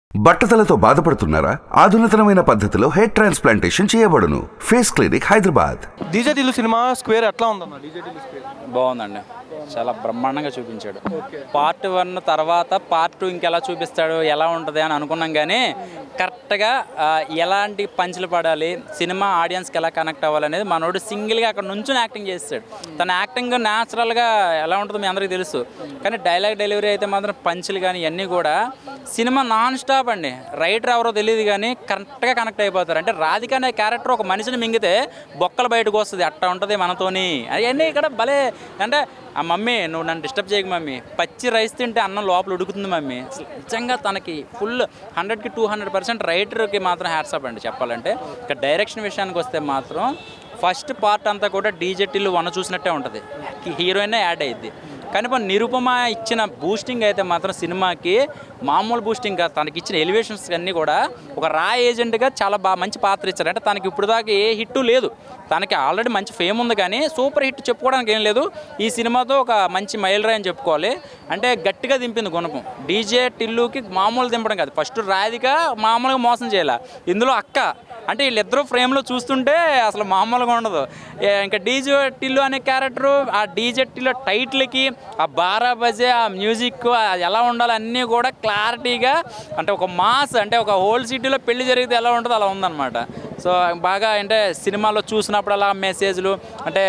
బట్టతలతో బాధపడుతున్నారా? ఆధునితనమైన పద్ధతిలో హెయిర్ ట్రాన్స్ప్లాంటేషన్ చేయబడును. Face clinic, Hyderabad. DJ Tillu cinema square ఎట్లా ఉందన్న? డీజే టిల్లు స్క్వేర్ బాగుందండి, చాలా బ్రహ్మాండంగా చూపించాడు. పార్ట్ 1 తర్వాత పార్ట్ 2 ఇంకెలా చూపిస్తాడు, ఎలా ఉంటుంది అని అనుకున్నాం. కానీ కరెక్ట్గా ఎలాంటి పంచులు పడాలి, సినిమా ఆడియన్స్కి ఎలా కనెక్ట్ అవ్వాలనేది మనోడు సింగిల్గా అక్కడ నుంచుని యాక్టింగ్ చేస్తాడు. తన యాక్టింగ్ న్యాచురల్గా ఎలా ఉంటుందో మీ అందరికీ తెలుసు. కానీ డైలాగ్ డెలివరీ అయితే మాత్రం పంచులు కానీ ఇవన్నీ కూడా సినిమా నాన్ స్టాప్ అండి. రైటర్ ఎవరో తెలియదు కానీ కరెక్ట్గా కనెక్ట్ అయిపోతారు. అంటే రాధిక అనే క్యారెక్టర్ ఒక మనిషిని మింగితే బొక్కలు బయటకు వస్తుంది, అట్లా ఉంటుంది మనతోని. అవన్నీ ఇక్కడ భలే. అంటే ఆ మమ్మీ, నువ్వు నన్ను డిస్టర్బ్ చేయకు మమ్మీ, పచ్చి రైస్ తింటే అన్నం లోపల ఉడుకుతుంది మమ్మీ. నిజంగా తనకి ఫుల్ 100కి 200% రైటర్కి మాత్రం హ్యాట్సాప్ అండి చెప్పాలంటే. ఇక డైరెక్షన్ విషయానికి వస్తే మాత్రం ఫస్ట్ పార్ట్ అంతా కూడా డీజే టిల్లు 1 చూసినట్టే ఉంటుంది, హీరోయిన్ యాడ్ అయ్యిద్ది. కానీ నిరుపమ ఇచ్చిన బూస్టింగ్ అయితే మాత్రం సినిమాకి మామూలు బూస్టింగ్ కాదు. తనకి ఇచ్చిన ఎలివేషన్స్ అన్నీ కూడా ఒక రా ఏజెంట్గా చాలా మంచి పాత్ర ఇచ్చారు. అంటే తనకి ఇప్పుడు దాకా ఏ హిట్టు లేదు, తనకి ఆల్రెడీ మంచి ఫేమ్ ఉంది కానీ సూపర్ హిట్ చెప్పుకోవడానికి ఏం లేదు. ఈ సినిమాతో ఒక మంచి మైలురాయి అని చెప్పుకోవాలి. అంటే గట్టిగా దింపింది గుణపం. డీజే టిల్లుకి మామూలు దింపడం కాదు, ఫస్ట్ రాధిక మామూలుగా మోసం చేయాల, ఇందులో అక్క. అంటే వీళ్ళిద్దరూ ఫ్రేమ్లో చూస్తుంటే అసలు మామూలుగా ఉండదు. ఇంకా డీజే టిల్లు అనే క్యారెక్టరు, ఆ డీజే టిల్లు టైటిల్కి ఆ బారా బజే, ఆ మ్యూజిక్ ఎలా ఉండాలి అన్నీ కూడా క్లారిటీగా, అంటే ఒక మాస్, అంటే ఒక హోల్ సిటీలో పెళ్లి జరిగితే ఎలా ఉంటుందో అలా ఉందన్నమాట. సో బాగా అంటే సినిమాలో చూసినప్పుడు అలా మెసేజ్లు, అంటే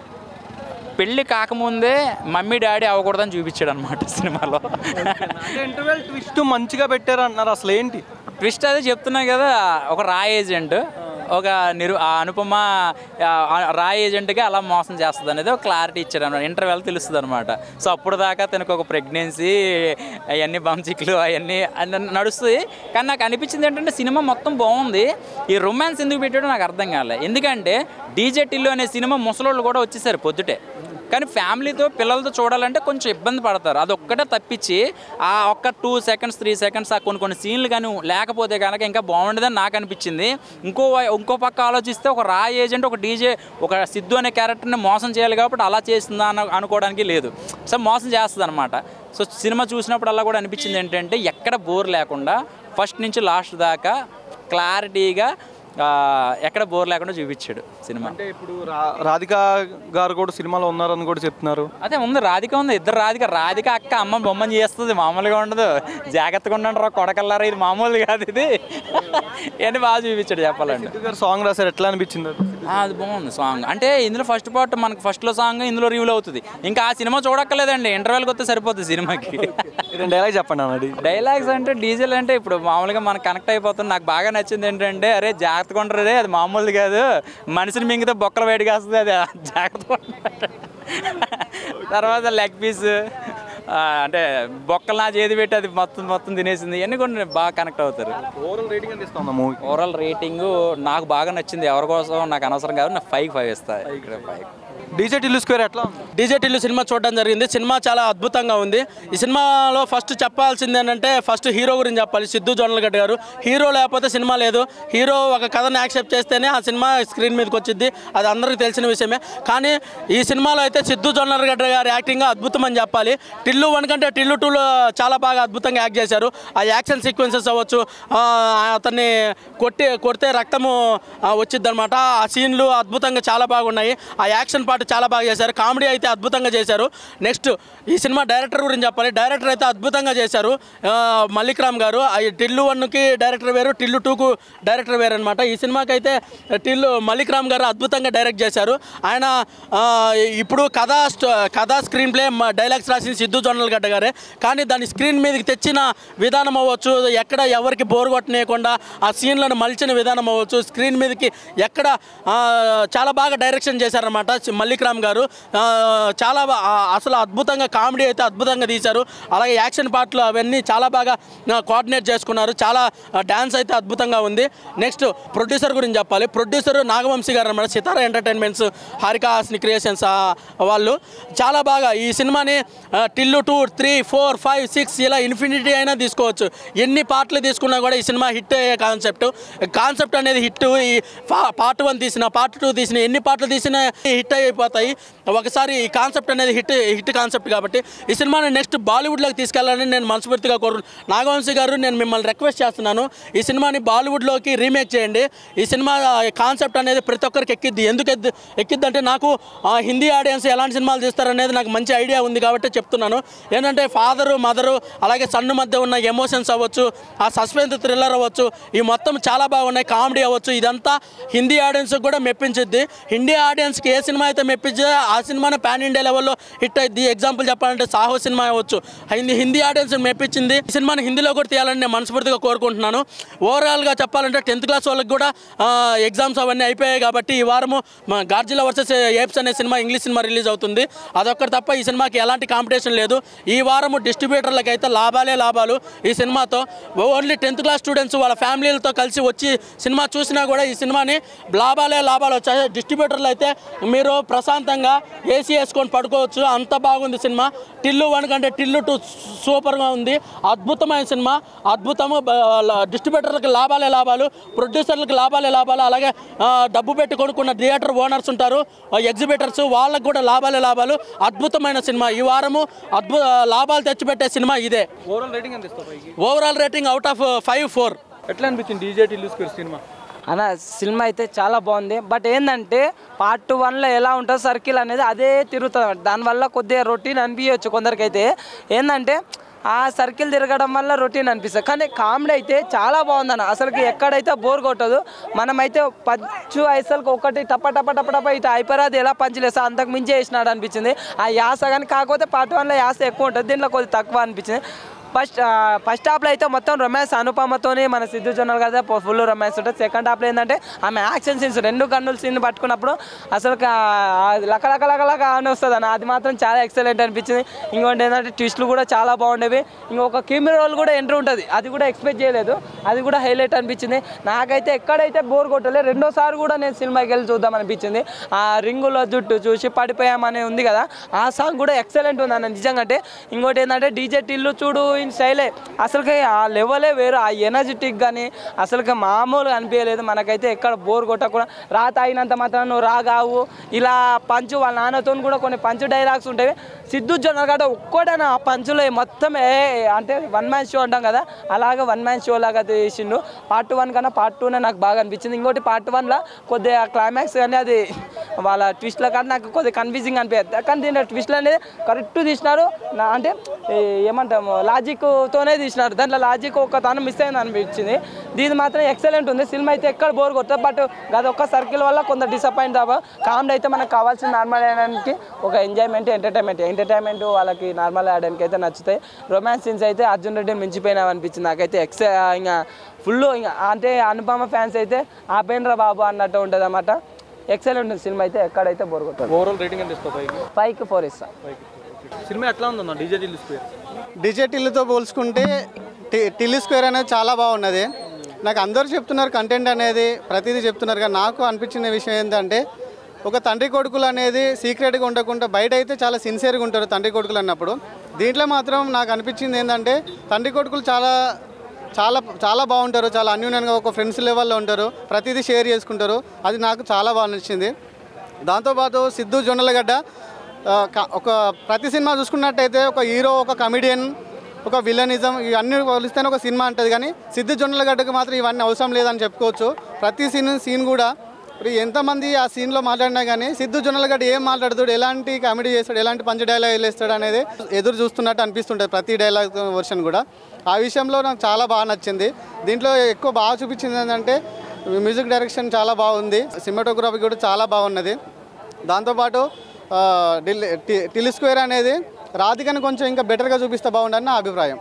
పెళ్ళి కాకముందే మమ్మీ డాడీ అవ్వకూడదని చూపించాడు అనమాట సినిమాలో. ఇంటర్వెల్ ట్విస్ట్ మంచిగా పెట్టారు అంటున్నారు, అసలు ఏంటి ట్విస్ట్? అదే చెప్తున్నా కదా, ఒక రా ఏజెంట్, ఒక అనుపమ రా ఏజెంట్గా అలా మోసం చేస్తుంది అనేది ఒక క్లారిటీ ఇచ్చారు అనమాట. ఇంటర్వెల్ తెలుస్తుంది అనమాట. సో అప్పుడు దాకా తనకు ఒక ప్రెగ్నెన్సీ, అవన్నీ బంచిక్లు అవన్నీ నడుస్తుంది. కానీ నాకు అనిపించింది ఏంటంటే సినిమా మొత్తం బాగుంది, ఈ రొమాన్స్ ఎందుకు పెట్టాడో నాకు అర్థం కాలేదు. ఎందుకంటే డీజే టిల్లు అనే సినిమా ముసలోళ్ళు కూడా వచ్చేసారు పొద్దుటే, కానీ ఫ్యామిలీతో పిల్లలతో చూడాలంటే కొంచెం ఇబ్బంది పడతారు. అదొక్కటే తప్పించి ఆ ఒక్క 2 seconds 3 seconds ఆ కొన్ని సీన్లు కానీ లేకపోతే కనుక ఇంకా బాగుండేదని నాకు అనిపించింది. ఇంకో పక్క ఆలోచిస్తే ఒక రా ఏజెంట్, ఒక డీజే, ఒక సిద్ధు అనే క్యారెక్టర్ని మోసం చేయాలి కాబట్టి అలా చేస్తుందా అనుకోవడానికి లేదు. సో మోసం చేస్తుంది అనమాట. సో సినిమా చూసినప్పుడు అలా కూడా అనిపించింది ఏంటంటే ఎక్కడ బోర్ లేకుండా ఫస్ట్ నుంచి లాస్ట్ దాకా క్లారిటీగా, ఎక్కడ బోర్ లేకుండా చూపించాడు సినిమా. అంటే ఇప్పుడు రాధిక గారు కూడా సినిమాలో ఉన్నారని కూడా చెప్తున్నారు. అదే ఉంది, రాధిక ఉంది, ఇద్దరు రాధిక అక్క అమ్మ బొమ్మని చేస్తుంది, మామూలుగా ఉండదు. జాగ్రత్తగా ఉండండి రా కొడకల్లారా, ఇది మామూలు కాదు, ఇది అని బాగా చూపించాడు చెప్పాలంటే. సాంగ్ రాశారు, ఎట్లా అనిపించింది? అది బాగుంది సాంగ్. అంటే ఇందులో ఫస్ట్ పార్ట్ మనకు ఫస్ట్లో సాంగ్ ఇందులో రివ్యూల్ అవుతుంది. ఇంకా ఆ సినిమా చూడక్కర్లేదండి, ఇంటర్వెల్కి వస్తే సరిపోతుంది సినిమాకి. డైలాగ్ చెప్పండి అన్నది. డైలాగ్స్ అంటే డీజల్ అంటే ఇప్పుడు మామూలుగా మనకు కనెక్ట్ అయిపోతుంది. నాకు బాగా నచ్చింది ఏంటంటే, అరే జాగ్రత్తగా ఉండరే, అది మామూలుది కాదు, మనిషిని మింగితే బొక్కలు బయటకు వస్తుంది, అది జాగ్రత్తగా. తర్వాత లెగ్ పీస్, అంటే బొక్కలు నా చేతి పెట్టి అది మొత్తం తినేసింది, ఇవన్నీ కూడా బాగా కనెక్ట్ అవుతారు. ఓవరాల్ రేటింగ్ నాకు బాగా నచ్చింది. ఎవరి కోసం నాకు అనవసరం కాదు, నాకు 5 ఇస్తాయి. ఇక్కడ 5. డీజే టిల్లు స్క్వేర్ ఎట్లా? డీజే టిల్లు సినిమా చూడడం జరిగింది. సినిమా చాలా అద్భుతంగా ఉంది. ఈ సినిమాలో ఫస్ట్ చెప్పాల్సింది ఏంటంటే, ఫస్ట్ హీరో గురించి చెప్పాలి. సిద్ధు జొన్నలగడ్డ గారు హీరో, లేకపోతే సినిమా లేదు. హీరో ఒక కథను యాక్సెప్ట్ చేస్తేనే ఆ సినిమా స్క్రీన్ మీదకి వచ్చింది, అది అందరికీ తెలిసిన విషయమే. కానీ ఈ సినిమాలో అయితే సిద్ధు జొన్నలగడ్డ గారి యాక్టింగ్ అద్భుతం అని చెప్పాలి. టిల్లు 1 కంటే టిల్లు 2లో చాలా బాగా అద్భుతంగా యాక్ట్ చేశారు. ఆ యాక్షన్ సీక్వెన్సెస్ అవ్వచ్చు, అతన్ని కొడితే రక్తము వచ్చింది అనమాట, ఆ సీన్లు అద్భుతంగా చాలా బాగున్నాయి. ఆ యాక్షన్ పార్ట్ చాలా బాగా చేశారు. కామెడీ అయితే అద్భుతంగా చేశారు. నెక్స్ట్ ఈ సినిమా డైరెక్టర్ గురించి చెప్పాలి. డైరెక్టర్ అయితే అద్భుతంగా చేశారు, మల్లిక్ రామ్ గారు. టిల్లు 1కి డైరెక్టర్ వేరు, టిల్లు 2కు డైరెక్టర్ వేరు అనమాట. ఈ సినిమాకి అయితే మల్లిక్ రామ్ గారు అద్భుతంగా డైరెక్ట్ చేశారు. ఆయన ఇప్పుడు కథా స్క్రీన్ ప్లే డైలాగ్స్ రాసిన సిద్ధు జొన్నలగడ్డ గారే, కానీ దాన్ని స్క్రీన్ మీదకి తెచ్చిన విధానం అవ్వచ్చు, ఎక్కడ ఎవరికి బోర్ కొట్టనేయకుండా ఆ సీన్లను మలిచిన విధానం అవ్వచ్చు, స్క్రీన్ మీదకి ఎక్కడ చాలా బాగా డైరెక్షన్ చేశారనమాట మల్లిక్ రామ్ గారు. చాలా అసలు అద్భుతంగా కామెడీ అయితే అద్భుతంగా తీశారు. అలాగే యాక్షన్ పార్ట్లు అవన్నీ చాలా బాగా కోఆర్డినేట్ చేసుకున్నారు. చాలా డ్యాన్స్ అయితే అద్భుతంగా ఉంది. నెక్స్ట్ ప్రొడ్యూసర్ గురించి చెప్పాలి. ప్రొడ్యూసర్ నాగవంశీ గారు అన్నమాట, సితారా ఎంటర్టైన్మెంట్స్, హారికా హాసిని క్రియేషన్స్ వాళ్ళు చాలా బాగా ఈ సినిమాని టిల్లు 2, 3, 4, 5, 6 ఇలా ఇన్ఫినిటీ అయినా తీసుకోవచ్చు. ఎన్ని పార్ట్లు తీసుకున్నా కూడా ఈ సినిమా హిట్ అయ్యే కాన్సెప్ట్ అనేది హిట్. ఈ పార్ట్ 1 తీసిన, పార్ట్ 2 తీసిన, ఎన్ని పార్ట్లు తీసినా హిట్ అయిపోతుంది. అయిపోతాయి. ఒకసారి ఈ కాన్సెప్ట్ అనేది హిట్ కాన్సెప్ట్ కాబట్టి ఈ సినిమాని నెక్స్ట్ బాలీవుడ్లోకి తీసుకెళ్లాలని నేను మనస్ఫూర్తిగా నాగవంశీ గారు నేను మిమ్మల్ని రిక్వెస్ట్ చేస్తున్నాను. ఈ సినిమాని బాలీవుడ్లోకి రీమేక్ చేయండి. ఈ సినిమా కాన్సెప్ట్ అనేది ప్రతి ఒక్కరికి ఎక్కిద్ది. ఎందుకు ఎక్కిద్దంటే నాకు హిందీ ఆడియన్స్ ఎలాంటి సినిమాలు తీస్తారనేది నాకు మంచి ఐడియా ఉంది కాబట్టి చెప్తున్నాను. ఏంటంటే ఫాదరు మదరు అలాగే సన్ను మధ్య ఉన్న ఎమోషన్స్ అవ్వచ్చు, ఆ సస్పెన్స్ థ్రిల్లర్ అవ్వచ్చు, ఈ మొత్తం చాలా బాగున్నాయి. కామెడీ అవ్వచ్చు, ఇదంతా హిందీ ఆడియన్స్కి కూడా మెప్పించిద్ది. హిందీ ఆడియన్స్కి ఏ సినిమా అయితే మెప్పించిందో ఆ సినిమానే పాన్ ఇండియా లెవెల్లో హిట్ అయింది. ఎగ్జాంపుల్ చెప్పాలంటే సాహో సినిమా అవ్వచ్చు, హిందీ ఆడియన్స్ మెప్పించింది. ఈ సినిమాని హిందీలో కూడా తీయాలని నేను మనస్ఫూర్తిగా కోరుకుంటున్నాను. ఓవరాల్గా చెప్పాలంటే 10th క్లాస్ వాళ్ళకి కూడా ఎగ్జామ్స్ అవన్నీ అయిపోయాయి కాబట్టి ఈ వారము గాడ్జిల్లా వర్సెస్ ఏప్స్ అనే సినిమా ఇంగ్లీష్ సినిమా రిలీజ్ అవుతుంది. అదొక్కటి తప్ప ఈ సినిమాకి ఎలాంటి కాంపిటీషన్ లేదు. ఈ వారము డిస్ట్రిబ్యూటర్లకు అయితే లాభాలు ఈ సినిమాతో. ఓన్లీ 10th క్లాస్ స్టూడెంట్స్ వాళ్ళ ఫ్యామిలీలతో కలిసి వచ్చి సినిమా చూసినా కూడా ఈ సినిమాని లాభాలు వచ్చాయి. డిస్ట్రిబ్యూటర్లు అయితే మీరు ప్రశాంతంగా ఏసీ వేసుకొని పడుకోవచ్చు, అంత బాగుంది సినిమా. టిల్లు 1 కంటే టిల్లు 2 సూపర్గా ఉంది. అద్భుతమైన సినిమా, అద్భుతము. డిస్ట్రిబ్యూటర్లకు లాభాలు, ప్రొడ్యూసర్లకు లాభాలు. అలాగే డబ్బు పెట్టి కొనుక్కున్న థియేటర్ ఓనర్స్ ఉంటారు, ఎగ్జిబిటర్స్, వాళ్ళకు కూడా లాభాలు. అద్భుతమైన సినిమా. ఈ వారము లాభాలు తెచ్చిపెట్టే సినిమా ఇదే. Overall rating out of 5 4. ఎట్లా అనిపించింది డీజే టిల్లు స్క్వేర్ సినిమా? అన్న సినిమా అయితే చాలా బాగుంది. బట్ ఏంటంటే పార్ట్ 1లో ఎలా ఉంటుంది సర్కిల్ అనేది అదే తిరుగుతుంది. దానివల్ల కొద్దిగా రొటీన్ అనిపించవచ్చు కొందరికైతే. ఏంటంటే ఆ సర్కిల్ తిరగడం వల్ల రొటీన్ అనిపిస్తుంది. కానీ కామెడీ అయితే చాలా బాగుందన్న. అసలుకి ఎక్కడైతే బోర్ కొట్టదు. మనమైతే పంచు అసలుకి ఒకటి టప్ప ఇటు అయిపోరాది ఎలా పంచులేస్తా అంతకు మించి వేసినాడు అనిపించింది ఆ యాస. కానీ కాకపోతే పార్ట్ 1లో యాస ఎక్కువ ఉంటుంది, దీంట్లో కొద్దిగా తక్కువ అనిపించింది. ఫస్ట్ హాఫ్లో అయితే మొత్తం రొమాన్స్ అనుపమతోనే మన సిద్ధు జొన్నలు కదా ఫుల్ రొమాన్స్ ఉంటుంది. సెకండ్ హాఫ్లో ఏంటంటే ఆమె యాక్షన్ సీన్స్ 2 గన్నుల సీన్ పట్టుకున్నప్పుడు అసలు లక అని వస్తుంది అన్న. అది మాత్రం చాలా ఎక్సలెంట్ అనిపించింది. ఇంకోటి ఏంటంటే ట్విస్ట్లు కూడా చాలా బాగుండేవి. ఇంకొక కెమెరా రోల్ కూడా ఎంట్రీ ఉంటుంది, అది కూడా ఎక్స్పెక్ట్ చేయలేదు, అది కూడా హైలైట్ అనిపించింది. నాకైతే ఎక్కడైతే బోర్ కొట్టలేదు. రెండోసారి కూడా నేను సినిమాకి వెళ్ళి చూద్దాం అనిపించింది. ఆ రింగులో జుట్టు చూసి పడిపోయామని ఉంది కదా, ఆ సాంగ్ కూడా ఎక్సలెంట్ ఉంది అన్న నిజంగా. అంటే ఇంకోటి ఏంటంటే డీజే టిల్లు చూడు స్టైలే అసలుకి ఆ లెవెలే వేరు. ఆ ఎనర్జెటిక్ కానీ అసలుకి మామూలుగా అనిపించలేదు. మనకైతే ఎక్కడ బోర్ కొట్టకుండా తాగినంత మాత్రం నువ్వు రాగావు ఇలా పంచు వాళ్ళ నాన్నతో కూడా కొన్ని పంచు డైలాగ్స్ ఉంటాయి. సిద్ధు జొన్నలగడ్డ ఒక్కడైనా ఆ పంచులో మొత్తం అంటే 1 మ్యాన్ షో అంటాం కదా, అలాగే 1 మ్యాన్ షో లాగా తీసిండు. పార్ట్ 1 కన్నా పార్ట్ 2నే నాకు బాగా అనిపించింది. ఇంకోటి పార్ట్ 1లో కొద్దిగా క్లైమాక్స్ కానీ అది వాళ్ళ ట్విస్ట్లో కానీ నాకు కొద్దిగా కన్ఫ్యూజింగ్ అనిపించదు. కానీ దీంట్లో ట్విస్ట్లు అనేది కరెక్ట్ తీసినారు. అంటే ఏమంటాము లాజిక్తోనే తీసినారు. దాంట్లో లాజిక్ ఒక తను మిస్ అయింది అనిపించింది. దీని మాత్రం ఎక్సలెంట్ ఉంది. సినిమా అయితే ఎక్కడ బోర్ కొట్టదు. బట్ అది ఒక్క సర్కిల్ వల్ల కొంత డిసప్పాయింట్ అవ్వ. కామెడీ అయితే మనకు కావాల్సిన నార్మల్ అయ్యడానికి ఒక ఎంజాయ్మెంట్ ఎంటర్టైన్మెంట్ వాళ్ళకి నార్మల్ ఆడడానికి అయితే నచ్చుతాయి. రొమాన్స్ సీన్స్ అయితే అర్జున్ రెడ్డి మించిపోయినావు అనిపించింది నాకైతే. ఇంకా ఫుల్ ఇంకా అంటే అనుపమ ఫ్యాన్స్ అయితే ఆపేంద్ర బాబు అన్నట్టు ఉంటుంది అన్నమాట. ఎక్సలెంట్ ఉంటుంది సినిమా అయితే ఎక్కడైతే బోర్ కొట్టదు. ఓవరాల్ రేటింగ్ ఎంత ఇస్తావు? 5కి 4 ఇస్తా. సినిమా ఎట్లా ఉందన్న డీజే టిల్లు స్క్వేర్? డీజే టిల్లుతో పోల్చుకుంటే టిల్లు స్క్వేర్ అనేది చాలా బాగున్నది. నాకు అందరూ చెప్తున్నారు కంటెంట్ అనేది ప్రతిదీ చెప్తున్నారు. కానీ నాకు అనిపించిన విషయం ఏంటంటే ఒక తండ్రి కొడుకులు అనేది సీక్రెట్గా ఉండకుండా బయట అయితే చాలా సిన్సియర్గా ఉంటారు తండ్రి కొడుకులు అన్నప్పుడు. దీంట్లో మాత్రం నాకు అనిపించింది ఏంటంటే తండ్రి కొడుకులు చాలా చాలా చాలా బాగుంటారు. చాలా అన్యూన్యంగా ఒక ఫ్రెండ్స్ లెవెల్లో ఉంటారు, ప్రతిదీ షేర్ చేసుకుంటారు. అది నాకు చాలా బాగా నచ్చింది. దాంతోపాటు సిద్ధు జొన్నలగడ్డ ఒక ప్రతి సినిమా చూసుకున్నట్టయితే ఒక హీరో, ఒక కమెడియన్, ఒక విలనిజం ఇవన్నీ పోలిస్తేనే ఒక సినిమా ఉంటుంది. కానీ సిద్ధు జొన్నలగడ్డకు మాత్రం ఇవన్నీ అవసరం లేదని చెప్పుకోవచ్చు. ప్రతి సీన్ కూడా ఇప్పుడు ఎంతమంది ఆ సీన్లో మాట్లాడినా కానీ సిద్ధు జొన్నలగడ్డ ఏం మాట్లాడుతాడు, ఎలాంటి కామెడీ చేస్తాడు, ఎలాంటి పంచ డైలాగ్ వేస్తాడు అనేది ఎదురు చూస్తున్నట్టు అనిపిస్తుంటుంది ప్రతి డైలాగ్ వర్షన్ కూడా. ఆ విషయంలో నాకు చాలా బాగా నచ్చింది. దీంట్లో ఎక్కువ బాగా చూపించింది ఏంటంటే మ్యూజిక్ డైరెక్షన్ చాలా బాగుంది, సినిమాటోగ్రఫీ కూడా చాలా బాగున్నది. దాంతోపాటు టిల్లు స్క్వేర్ అనేది రాధికని కొంచెం ఇంకా బెటర్గా చూపిస్తే బాగుండని నా అభిప్రాయం.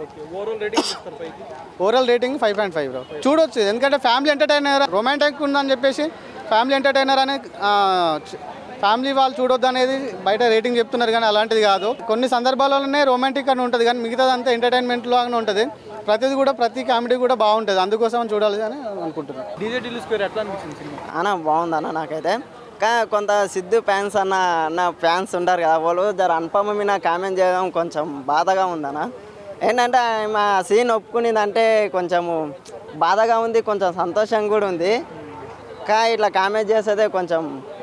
ఓవరాల్ రేటింగ్ 5.5 చూడొచ్చు. ఎందుకంటే ఫ్యామిలీ ఎంటర్టైనర్, రొమాంటిక్ ఉందని చెప్పేసి ఫ్యామిలీ ఎంటర్టైనర్ అనే ఫ్యామిలీ వాళ్ళు చూడొద్దు అనేది బయట రేటింగ్ చెప్తున్నారు. కానీ అలాంటిది కాదు. కొన్ని సందర్భాల్లోనే రొమాంటిక్ అని ఉంటుంది, కానీ మిగతాదంతా ఎంటర్టైన్మెంట్ లాగానే ఉంటుంది. ప్రతిది కూడా ప్రతి కామెడీ కూడా బాగుంటుంది, అందుకోసం చూడాలి అని అనుకుంటున్నాను. డీజే టిల్లు స్క్వేర్ ఎట్లా అనిపించింది సినిమా? అన్న బాగుందన్న నాకైతే. కానీ కొంత సిద్ధు ఫ్యాన్స్ అన్న ఫ్యాన్స్ ఉంటారు కదా, వాళ్ళు జర అనుపమ మీద కామెంట్ చేయడం కొంచెం బాధగా ఉందన్న. ఏంటంటే మా సీన్ ఒప్పుకునేదంటే కొంచెము బాధగా ఉంది, కొంచెం సంతోషంగా కూడా ఉంది. కానీ ఇట్లా కామెంట్ చేసేదే కొంచెం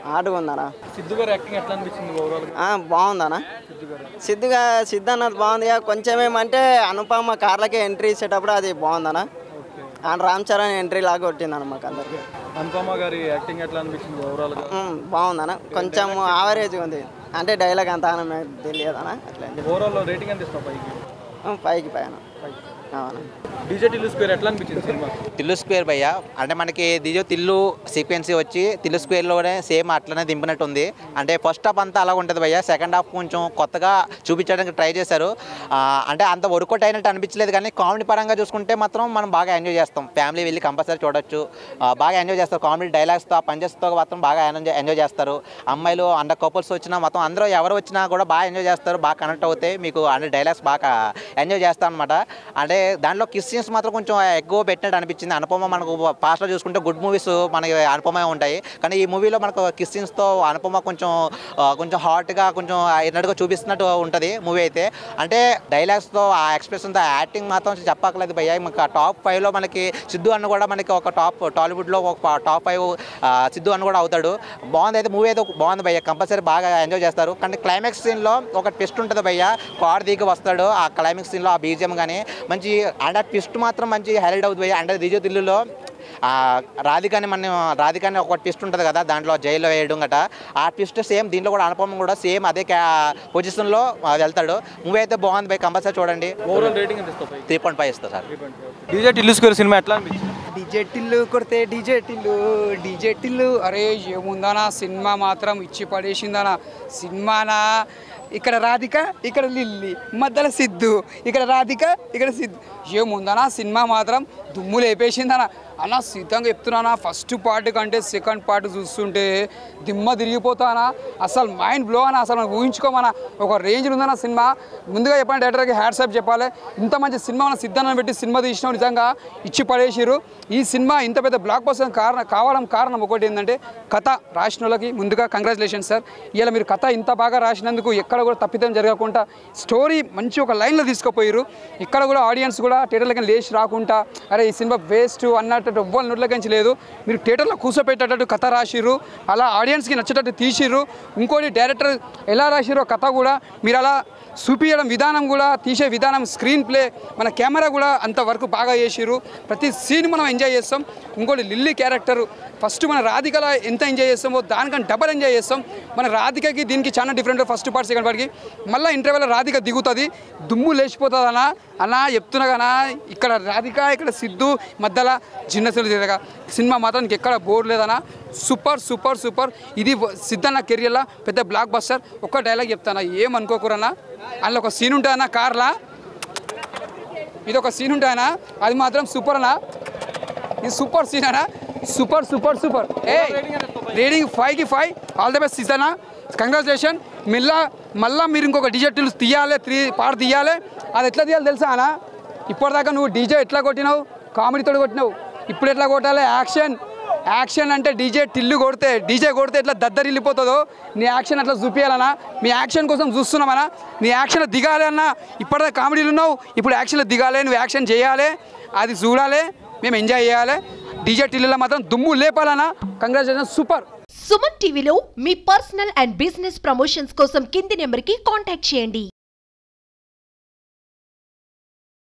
హార్డ్గా ఉందనా. సిద్ధు గారి యాక్టింగ్ ఎట్లా అనిపించింది ఓవరాల్గా? బాగుందనా. సిద్ధు అన్నది బాగుంది. కొంచెం ఏమంటే అనుపమ కార్లకే ఎంట్రీ ఇచ్చేటప్పుడు అది బాగుందనా. రామ్ చరణ్ ఎంట్రీ లాగా కొట్టిందన్న మాకు అందరికి. అనుపమ గారి యాక్టింగ్ ఎట్లా అనిపించింది ఓవరాల్గా? బాగుందనా. కొంచెం యావరేజ్గా ఉంది, అంటే డైలాగ్ అంత తెలియదనా. అట్లా ఓవరాల్ రేటింగ్ ఎంత ఇస్తావు? పైకి పైన. డీజే టిల్లు స్క్వేర్ ఎట్లా అనిపించింది సినిమా? టిల్లు స్క్వేర్ భయ్య అంటే మనకి తిల్లు సీక్వెన్సీ వచ్చి టిల్లు స్క్వేర్లోనే సేమ్ అట్లనే దింపినట్టు ఉంది. అంటే ఫస్ట్ హాఫ్ అంతా అలా ఉంటుంది భయ్య, సెకండ్ హాఫ్ కొంచెం కొత్తగా చూపించడానికి ట్రై చేశారు. అంటే అంత వర్కౌట్ అయినట్టు అనిపించలేదు, కానీ కామెడీ పరంగా చూసుకుంటే మాత్రం మనం బాగా ఎంజాయ్ చేస్తాం. ఫ్యామిలీ వెళ్ళి కంపల్సరీ చూడొచ్చు, బాగా ఎంజాయ్ చేస్తారు. కామెడీ డైలాగ్స్తో పంచెస్తో మాత్రం బాగా ఎంజాయ్ చేస్తారు. అమ్మాయిలు అండర్ కపుల్స్ వచ్చినా మొత్తం అందరూ ఎవరు వచ్చినా కూడా బాగా ఎంజాయ్ చేస్తారు, బాగా కనెక్ట్ అవుతాయి. మీకు అంటే డైలాగ్స్ బాగా ఎంజాయ్ చేస్తాం అనమాట. అంటే దాంట్లో కిస్ సీన్స్ మాత్రం కొంచెం ఎక్కువ పెట్టినట్టు అనిపించింది. అనుపమ మనకు పాస్ట్లో చూసుకుంటే గుడ్ మూవీస్ మనకి అనుపమ ఉంటాయి, కానీ ఈ మూవీలో మనకు కిస్ సీన్స్తో అనుపమ కొంచెం హాట్గా కొంచెం ఎన్నట్టుగా చూపిస్తున్నట్టు ఉంటుంది మూవీ అయితే. అంటే డైలాగ్స్తో ఆ ఎక్స్ప్రెషన్తో యాక్టింగ్ మాత్రం చెప్పక్కర్లేదు భయ్య. మనకు టాప్ 5లో మనకి సిద్ధు అన్న కూడా మనకి ఒక టాలీవుడ్లో ఒక టాప్ 5 సిద్ధు అన్న కూడా అవుతాడు. బాగుంది అయితే మూవీ అయితే బాగుంది భయ్య, కంపల్సరీ బాగా ఎంజాయ్ చేస్తారు. కానీ క్లైమాక్స్ సీన్లో ఒక ట్విస్ట్ ఉంటుంది భయ్య, కార్ దిగి వస్తాడు ఆ క్లైమాక్స్ సీన్లో, ఆ బీజిఎం కానీ మంచి అంటే ఆ ట్విస్ట్ మాత్రం మంచి హైలైట్ అవుతుంది భయ్య. అంటే డీజే టిల్లులో రాధికాని ఒక ట్విస్ట్ ఉంటుంది కదా, దాంట్లో జైల్లో వేయడం గట, ఆ ట్విస్ట్ సేమ్ దీంట్లో కూడా అనుపమ కూడా సేమ్ అదే పొజిషన్లో వెళ్తాడు. మూవీ అయితే బాగుంది భయ్, కంపల్సరీ చూడండి. 3.5 ఇస్తా sir. DJ Tillu square cinema ఎట్లా అనిపించింది? డీజే టిల్లు కొడితే డీజే టిల్లు అరే ఏముందనా, సినిమా మాత్రం ఇచ్చి పడేసిందనా. సినిమానా ఇక్కడ రాధిక, ఇక్కడ లిల్లీ, మధ్యలో సిద్ధు, ఇక్కడ రాధిక, ఇక్కడ సిద్ధు, ఏముందనా సినిమా మాత్రం దుమ్ము లేపేసిందనా. అన్న సిద్ధంగా చెప్తున్నానా, ఫస్ట్ పార్ట్ కంటే సెకండ్ పార్ట్ చూస్తుంటే దిమ్మ తిరిగిపోతానా, అసలు మైండ్ బ్లో అన్న. అసలు మనం ఊహించుకోమన్నా, ఒక రేంజ్లో ఉందన్న సినిమా. ముందుగా చెప్పండి డైరెక్టర్కి హ్యాట్సాప్ చెప్పాలి. ఇంత మంచి సినిమా మన సిద్ధాన్ని పెట్టి సినిమా తీసినాం, నిజంగా ఇచ్చి పడేసిరు. ఈ సినిమా ఇంత పెద్ద బ్లాక్ బస్టర్ కారణం ఒకటి ఏంటంటే కథ రాసిన వాళ్ళకి ముందుగా కంగ్రాచులేషన్ సార్. ఇలా మీరు కథ ఇంత బాగా రాసినందుకు ఎక్కడ కూడా తప్పిదం జరగకుండా స్టోరీ మంచి ఒక లైన్లో తీసుకుపోయారు. ఇక్కడ కూడా ఆడియన్స్ కూడా థియేటర్లకి లేచి రాకుండా అరే ఈ సినిమా వేస్ట్ అన్నట్టు ఎవ్వరు నోట్లకించి లేదు. మీరు థియేటర్లో కూర్చోపెట్టేటట్టు కథ రాసిర్రు, అలా ఆడియన్స్కి నచ్చేటట్టు తీసిర్రు. ఇంకోటి డైరెక్టర్ ఎలా రాసిరో కథ కూడా మీరు అలా చూపించడం విధానం కూడా, తీసే విధానం, స్క్రీన్ ప్లే, మన కెమెరా కూడా అంతవరకు బాగా చేసిర్రు. ప్రతి సీన్ మనం ఎంజాయ్ చేస్తాం. ఇంకోటి లిల్లీ క్యారెక్టర్ ఫస్ట్ మన రాధికలా ఎంత ఎంజాయ్ చేస్తామో దానికన్నా డబల్ ఎంజాయ్ చేస్తాం. మన రాధికకి దీనికి చాలా డిఫరెంట్, ఫస్ట్ పార్ట్ సెకండ్ పార్ట్కి. మళ్ళీ ఇంటర్వెల్ రాధిక దిగుతుంది, దుమ్ము లేచిపోతుంది అన్నా చెప్తున్నా కదా. ఇక్కడ రాధిక, ఇక్కడ సిద్ధు, మధ్యలో జిన్నసులు తిరగా సినిమా మాత్రం ఎక్కడ బోర్ లేదన్నా. Super super super. ఇది సిద్ధన్న కెరియర్లో పెద్ద బ్లాక్ బస్టర్. ఒక్క డైలాగ్ చెప్తానా, ఏమనుకోకూరన్నా. అందులో ఒక సీన్ ఉంటాయన్నా కార్లా, ఇది ఒక సీన్ ఉంటాయన్నా, అది మాత్రం సూపర్ అన్నా. ఇది సూపర్ సీన్ అన్నా, సూపర్ సూపర్ సూపర్. రేటింగ్ 5కి 5. ఆల్ ద బెస్ట్ సీజనా, కంగ్రాచులేషన్. మళ్ళా మీరు ఇంకొక డీజే టిల్లు తీయాలి, 3 పార్ట్ తీయాలి. అది ఎట్లా తీయాలి తెలుసా అన్న? ఇప్పటిదాకా నువ్వు డీజే ఎట్లా కొట్టినావు, కామెడీతో కొట్టినావు. ఇప్పుడు ఎట్లా కొట్టాలి, యాక్షన్ అంటే డీజే కొడితే ఎట్లా దద్దరిల్లిపోతుందో నీ యాక్షన్ అట్లా చూపించాలన్నా. మీ యాక్షన్ కోసం చూస్తున్నామన్నా, నీ యాక్షన్లో దిగాలి అన్న. ఇప్పటిదాకా కామెడీలు ఉన్నావు, ఇప్పుడు యాక్షన్లో దిగాలి, నువ్వు యాక్షన్ చేయాలి, అది చూడాలి, మేము ఎంజాయ్ చేయాలి. డీజే టిల్లులో మాత్రం దుమ్ము లేపాలన్నా. Congratulation, super. సుమన్ టీవీలో మీ పర్సనల్ అండ్ బిజినెస్ ప్రమోషన్స్ కోసం కింది నెంబర్కి కాంటాక్ట్ చేయండి.